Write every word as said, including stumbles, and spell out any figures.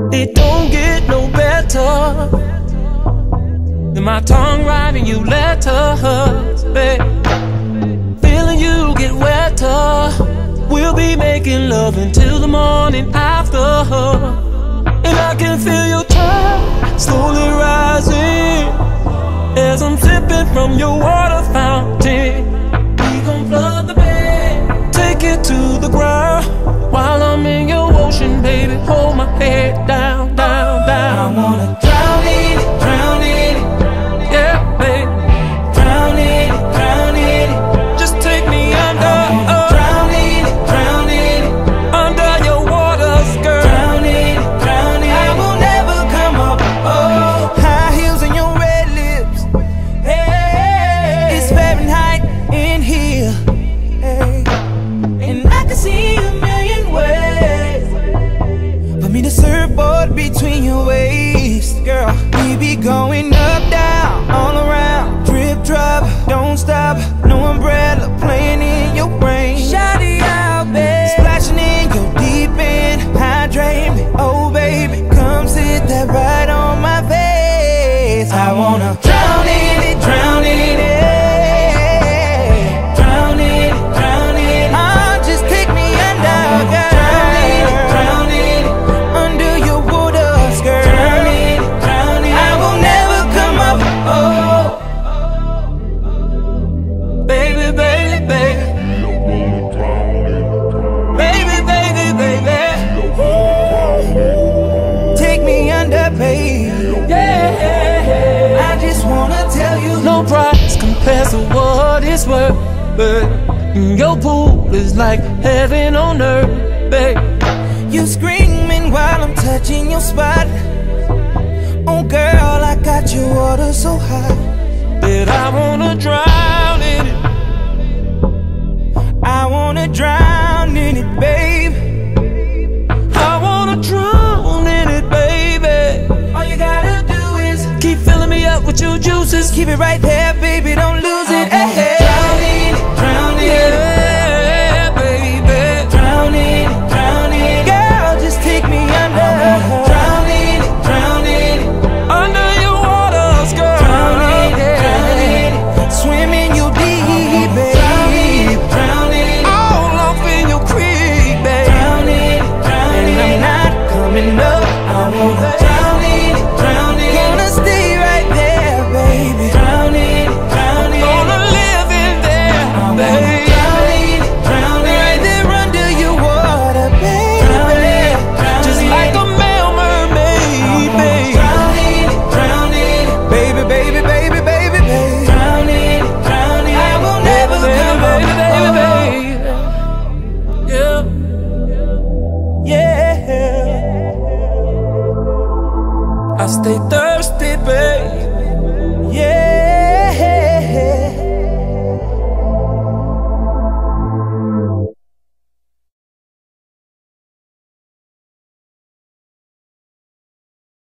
It don't get no better than my tongue writing you letters, babe. Feeling you get wetter. We'll be making love until the morning after. And I can feel your tide slowly rising as I'm sipping from your water fountain. We gon' flood the bed, take it to the ground. While I'm in your ocean, baby, hold my head down, down, down. I wanna drown in it, drown in it. Yeah, baby, drown in it, drown in it. Just take me under. I wanna uh, drown in it, drown in it. Under your waters, girl. Drown in it, drown in it. I will never come up. Oh, high heels and your red lips. Hey, it's Fahrenheit in here. Hey, and I can see a million ways for me to surfboard between your waves, girl. We be going up, down, all around. Drip, drop, don't stop. No umbrella playing in your brain. Shout it out, babe. Splashing in your deep end. Hydrate me, oh baby. Come sit that right on my face. I wanna drown in it, drown in it. Drown in it, drown in it. Oh, just take me under, girl. Drown in it, drown in it. Under your waters, girl. Drown in it, drown in it. I will never come up, oh. Baby, baby, baby. Baby, baby, baby. Take me under, babe. Yeah. I just wanna tell you, No price compares to what it's worth, babe. Your pool is like heaven on earth, babe. you screaming while I'm touching your spot. Oh girl, I got your water so hot That I wanna drown in it. I wanna drown in it, babe. I wanna drown in it, baby. All you gotta do is Keep filling me up with your juices. keep it right there, baby, don't lose it. Hey, hey. Drown in it, drown in it. Yeah, baby. Drown in it, drown in it. Girl, just take me under. Drown in it, drown in it. Under your waters, girl. Drown in it, Yeah. drown in it. Swimming you deep, babe. Drown in it, drown in it. All off in your creek, baby. Drown in it, drown in it. And I'm not coming up. I wanna drown in it, drown in it. Gonna stay right there, baby. Drown in it, drown in it. Gonna live in there, I wanna baby. drown in it, drown in it. Right there under your water, baby. Drown in it, drown Just in like it. a male mermaid, baby. Drown in it, drown in it. Baby, baby, baby, baby, baby. Drown in it, drown in it. I will never Baby, come baby, up. baby, baby. Yeah. Yeah. I stay thirsty